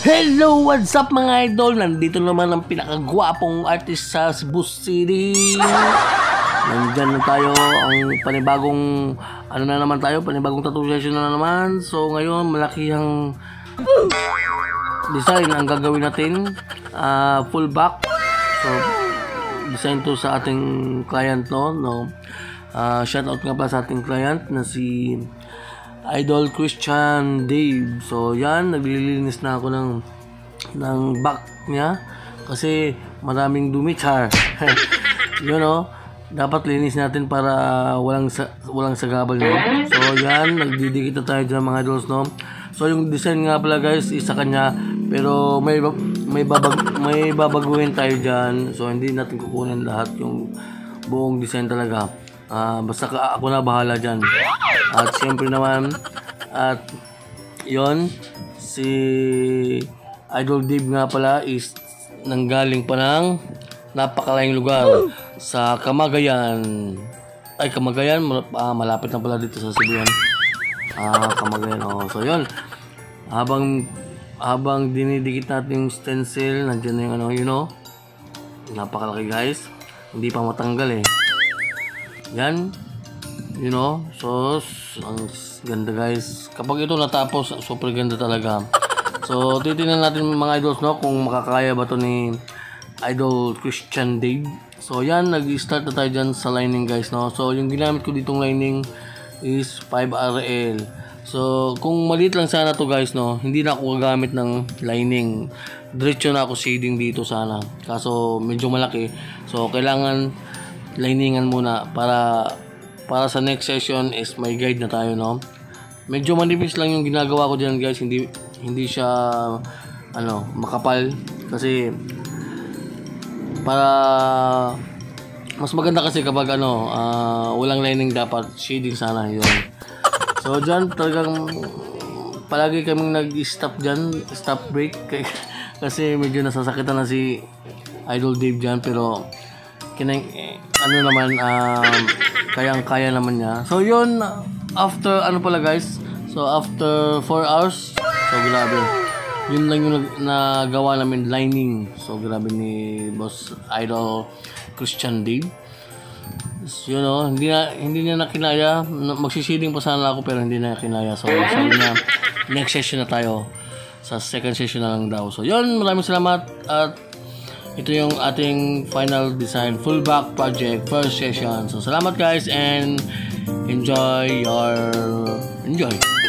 Hello, what's up mga idol? Nandito naman ang pinakagwapong artist sa Cebu City. Nandyan na tayo, ang panibagong panibagong tattoo session na naman. So ngayon, malakihang design ang gagawin natin, full back. So design to sa ating client, no. Shout out nga pa sa ating client na si Idol Christian Dave. So yan, naglilinis na ako ng back niya kasi maraming dumi, char. You know, dapat linis natin para walang sagabal, no? So yan, nagdidikit na tayo dyan mga idols, no? So yung design nga pala guys is sa kanya, pero may babaguhin tayo dyan. So hindi natin kukunin lahat yung buong design talaga. Basta ako na bahala dyan. At siyempre naman, at yon, si Idol Dave nga pala is nanggaling pa ng napakalayang lugar sa Camagayan. Ay, Camagayan, malapit na pala dito sa Cebu. Camagayan, oh. So yon, habang dinidikit natin yung stencil, nandiyan na yung you know, napakalaki guys, hindi pa matanggal eh. Yan, you know, so ang ganda guys. Kapag ito natapos, super ganda talaga. So titingnan natin mga idols, no, kung makakaya ba to ni Idol Christian Dave. So yan, nag-start na tayo dyan sa lining guys, no. So yung ginamit ko ditong lining is 5RL. So kung maliit lang sana to guys, no, hindi na ako gagamit ng lining, diretso na ako shading dito sana. Kaso medyo malaki, so kailangan liningan muna para sa next session is may guide na tayo, no. Medyo manipis lang yung ginagawa ko diyan guys, hindi siya makapal, kasi para mas maganda kasi kapag walang lining, dapat shading sana yun. So diyan talagang palagi kaming nag-stop diyan, stop break kasi medyo nasasakitan na si Idol Dave diyan, pero kayang-kaya naman niya. So yun, after pala guys, so after 4 hours, so grabe, yun lang yung nagawa namin, lining. So grabe ni Boss Idol Christian Dave. So, you know, hindi niya na kinaya. Magsishading pa sana ako pero hindi na kinaya. So sabi niya, next session na tayo, sa second session na lang daw. So yun, maraming salamat, at ito yung ating final design, full back project, first session. So salamat guys, and enjoy.